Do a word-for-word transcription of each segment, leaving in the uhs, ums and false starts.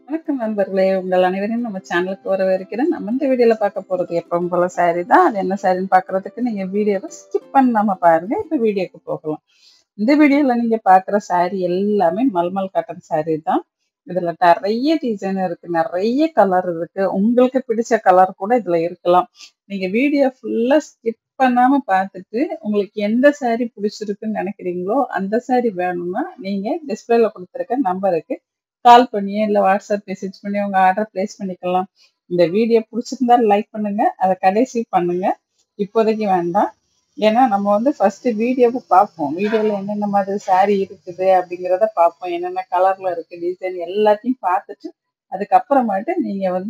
வணக்கம் நண்பர்களே! உங்கள் அனைவரையும் நம்ம சேனலுக்கு வரவேற்கிறேன். நம்ம இந்த வீடியோல பார்க்க போறது எப்பவும் போல சாரி தான். அது என்ன சாரின்னு பார்க்குறதுக்கு நீங்க வீடியோவ ஸ்கிப் பண்ணாம பாருங்க. இப்ப வீடியோக்கு போகலாம். இந்த வீடியோல நீங்க பார்க்குற சாரி எல்லாமே மல்மல் காட்டன் சாரி தான். இதுல நெறைய டிசைன் இருக்கு. நெறைய கலர் இருக்கு. உங்களுக்கு பிடிச்ச கலர் கூட இதுல இருக்கலாம். நீங்க வீடியோ ஃபுல்லா ஸ்கிப் பண்ணாம பார்த்துட்டு, உங்களுக்கு எந்த சாரி பிடிச்சிருக்குன்னு நெனைக்கிறீங்களோ, அந்த சாரி வேணும்னா, நீங்க டிஸ்பிளேல குடுத்துருக்க நம்பருக்கு கால் பண்ணியோ, இல்ல WhatsApp மெசேஜ் பண்ணி உங்க ஆர்டர் பிளேஸ் பண்ணிக்கலாம். இந்த வீடியோ புடிச்சிருந்தா லைக் பண்ணுங்க. அத கடைசி பண்ணுங்க. இப்போதைக்கு வேண்டாம். ஏன்னா நம்ம வந்து ஃபர்ஸ்ட் வீடியோவ பார்ப்போம். வீடியோல என்னென்ன மாதிரி சாரி இருக்குது அப்படிங்கிறத பார்ப்போம். என்னென்ன கலர்ல இருக்கு, டிசைன் எல்லாத்தையும் பார்த்துட்டு, அதுக்கப்புறமாட்டு நீங்க வந்து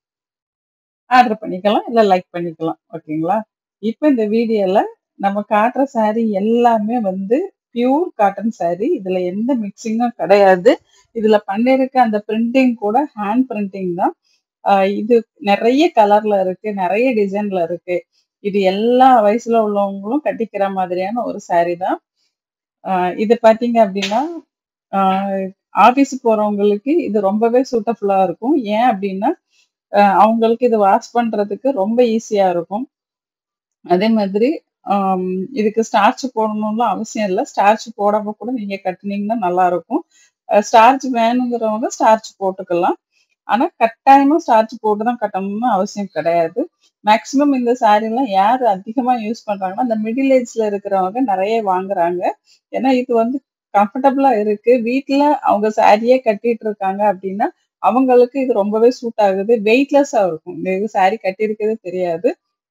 ஆர்டர் பண்ணிக்கலாம். இல்ல லைக் பண்ணிக்கலாம். ஓகேங்களா? இப்ப இந்த வீடியோல நம்ம காட்டுற சாரி எல்லாமே வந்து பியூர் காட்டன் சாரி. இதுல எந்த மிக்ஸிங்கும் கிடையாது. இதுல பண்ணிருக்க அந்த பிரிண்டிங் கூட ஹேண்ட் பிரிண்டிங் தான். அ இது நெறைய கலர்ல இருக்கு. நெறைய டிசைன்ல இருக்கு. இது எல்லா வயசுல உள்ளவங்களும் கட்டிக்கிற மாதிரியான ஒரு சாரி தான். அ இது பார்த்தீங்க அப்டின்னா, அ ஆஃபீஸ் போறவங்களுக்கு இது ரொம்பவே சூட்டபுல்லா இருக்கும். ஏன் அப்டின்னா, அ அவங்களுக்கு இது வாஷ் பண்றதுக்கு ரொம்ப ஈஸியா இருக்கும். அதே மாதிரி ஆம், இதுக்கு ஸ்டார்ச் போடணும்லாம் அவசியம் இல்ல. ஸ்டார்ச் போடாம கூட நீங்க கட்டுனீங்கன்னா நல்லாருக்கும். அ ஸ்டார்ச் வேணுங்கிறவங்க ஸ்டார்ச் போட்டுக்கலாம். ஆனா கட்டாயமா ஸ்டார்ச் போட்டு தான் கட்டணும்னு அவசியம் கிடையாது. மேக்ஸிமம் இந்த சாரீலாம் யார் அதிகமா யூஸ் பண்றாங்கன்னா, அந்த மிடில் ஏஜ்ல இருக்கிறவங்க நெறைய வாங்குறாங்க. ஏன்னா இது வந்து கம்ஃபர்டபுளா இருக்கு. வீட்ல அவங்க சாரியே கட்டிட்டு இருக்காங்க அப்டின்னா, அவங்களுக்கு இது ரொம்பவே சூட் ஆகுது. வெயிட்லெஸ்ஸா இருக்கும். இந்த இது சாரி கட்டியிருக்கவே தெரியாது.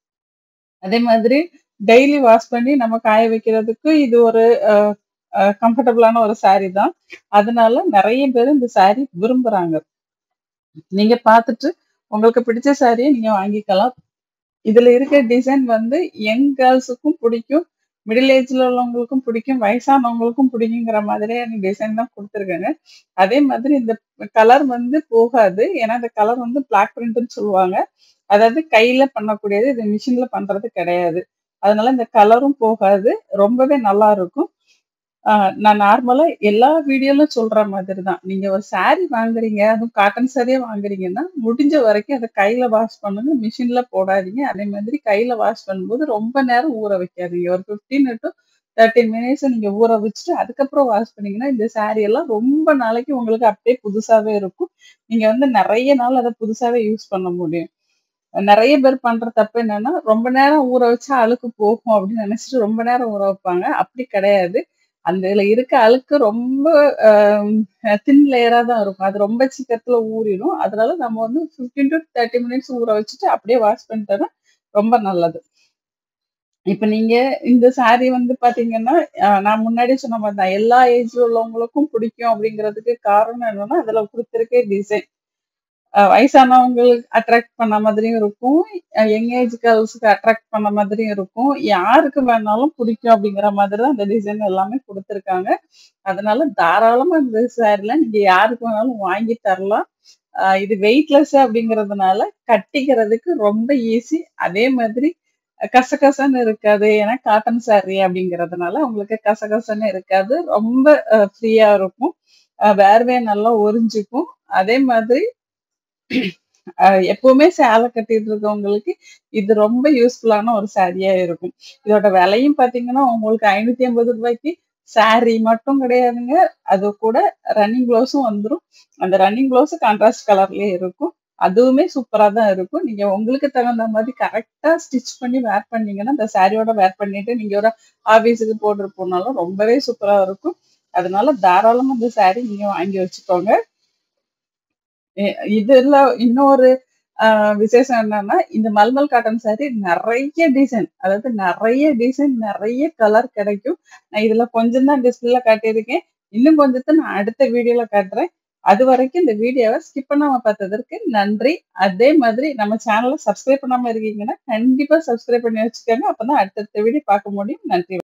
அதே மாதிரி டெய்லி வாஷ் பண்ணி நம்ம காய வைக்கிறதுக்கு இது ஒரு அ அ கம்ஃபர்டபுளான ஒரு சாரி தான். அதனால நெறைய பேரு இந்த சாரி விரும்புறாங்க. நீங்க பார்த்துட்டு உங்களுக்கு பிடிச்ச சாரிய நீங்க வாங்கிக்கலாம். இதுல இருக்க டிசைன் வந்து யங் கேர்ள்ஸுக்கும் பிடிக்கும். மிடில் ஏஜ்ல உள்ளவங்களுக்கும் பிடிக்கும். வயசானவங்களுக்கும் பிடிக்குங்கிற மாதிரியான டிசைன் தான் குடுத்துருக்காங்க. அதே மாதிரி இந்த கலர் வந்து போகாது. ஏன்னா, இந்த கலர் வந்து பிளாக் பிரிண்ட்ன்னு சொல்லுவாங்க. அதாவது கையில பண்ணக்கூடியது. இது மிஷின்ல பண்றது கிடையாது. அதனால இந்த கலரும் போகாது. ரொம்பவே நல்லா இருக்கும். ஆ நான் நார்மலா எல்லா வீடியோலும் சொல்ற மாதிரி தான். நீங்க ஒரு சாரி வாங்குறீங்க, அதுவும் காட்டன் சாரியே வாங்குறீங்கன்னா, முடிஞ்ச வரைக்கும் அத கையில வாஷ் பண்ணுங்க. மிஷின்ல போடாதீங்க. அதே மாதிரி கையில வாஷ் பண்ணும்போது ரொம்ப நேரம் ஊற வைக்காதீங்க. ஒரு பதினைந்து டூ முப்பது மினிட்ஸ் நீங்க ஊற வச்சுட்டு, அதுக்கப்புறம் வாஷ் பண்ணீங்கன்னா, இந்த சாரி எல்லாம் ரொம்ப நாளைக்கு உங்களுக்கு அப்படியே புதுசாவே இருக்கும். நீங்க வந்து நெறைய நாள் அத புதுசாவே யூஸ் பண்ண முடியும். நெறைய பேர் பண்ற தப்பு என்னன்னா, ரொம்ப நேரம் ஊற வச்சா அழுக்கு போகும் அப்படின்னு நெனைச்சுட்டு ரொம்ப நேரம் ஊற வைப்பாங்க. அப்படி கிடையாது. அந்த இதுல இருக்க அழுக்கு ரொம்ப அ தின் லேயரா தான் இருக்கும். அது ரொம்ப சீக்கிரத்துல ஊறிடும். அதனால நம்ம வந்து பதினைந்து டூ முப்பது மினிட்ஸ் ஊற வச்சுட்டு அப்படியே வாஷ் பண்ணிட்டோம்னா ரொம்ப நல்லது. இப்ப நீங்க இந்த சாரி வந்து பாத்தீங்கன்னா, அ நான் முன்னாடியே சொன்ன மாரி தான். எல்லா ஏஜ்ல உள்ளவங்களுக்கும் பிடிக்கும் அப்படிங்கிறதுக்கு காரணம் என்னன்னா, அதுல குடுத்திருக்க டிசைன். அ வயசானவங்களுக்கு அட்ராக்ட் பண்ண மாதிரியும் இருக்கும். அ யங் ஏஜ் கேர்ள்ஸ்க்கு அட்ராக்ட் பண்ண மாதிரியும் இருக்கும். யாருக்கு வேணாலும் பிடிக்கும் அப்படிங்கிற மாதிரி தான் அந்த டிசைன் எல்லாமே குடுத்துருக்காங்க. அதனால தாராளமா இந்த சாரீல நீங்க யாருக்கு வேணாலும் வாங்கி தரலாம். அ இது வெயிட்லெஸ் அப்படிங்கிறதுனால கட்டிக்கிறதுக்கு ரொம்ப ஈஸி. அதே மாதிரி அ கசகசன்னு இருக்காது. ஏன்னா காட்டன் சாரி அப்படிங்கிறதுனால உங்களுக்கு கசகசன்னு இருக்காது. ரொம்ப அ ஃப்ரீயா இருக்கும். அ வேர்வை நல்லா உறிஞ்சுக்கும். அதே மாதிரி அ எப்பவுமே சேலை கட்டிட்டு இருக்கவங்களுக்கு இது ரொம்ப யூஸ்ஃபுல்லான ஒரு சாரியா இருக்கும். இதோட விலையும் பார்த்தீங்கன்னா, உங்களுக்கு ரூ. ஐநூற்று ஐம்பது சாரி மட்டும் கிடையாதுங்க. அது கூட ரன்னிங் ப்ளவுஸும் வந்துரும். அந்த ரன்னிங் ப்ளவுஸ் கான்ட்ராஸ்ட் கலர்லயே இருக்கும். அதுவுமே சூப்பரா தான் இருக்கும். நீங்க உங்களுக்கு தகுந்த மாதிரி கரெக்ட்டா ஸ்டிச் பண்ணி வேர் பண்ணீங்கன்னா, அந்த சாரியோட வேர் பண்ணிட்டு நீங்க ஒரு ஆஃபீஸுக்கு போட்டுட்டு போனாலும் ரொம்பவே சூப்பரா இருக்கும். அதனால தாராளமா இந்த சாரி நீங்க வாங்கி வச்சுக்கோங்க. எ இதுல இன்னொரு அ விசேஷம் என்னன்னா, இந்த மல்மல் காட்டன் சாரி நெறைய டிசைன், அதாவது நெறைய டிசைன், நெறைய கலர் கிடைக்கும். நான் இதுல கொஞ்சம் தான் டிஸ்ப்ளேல காட்டியிருக்கேன். இன்னும் கொஞ்சத்த நான் அடுத்த வீடியோல காட்டுறேன். அதுவரைக்கும் இந்த வீடியோவ ஸ்கிப் பண்ணாம பார்த்ததற்கு நன்றி. அதே மாதிரி நம்ம சேனல சப்ஸ்கிரைப் பண்ணாம இருக்கீங்கன்னா, கண்டிப்பா சப்ஸ்கிரைப் பண்ணி வச்சுக்கோங்க. அப்பதான் அடுத்தடுத்த வீடியோ பார்க்க முடியும். நன்றி.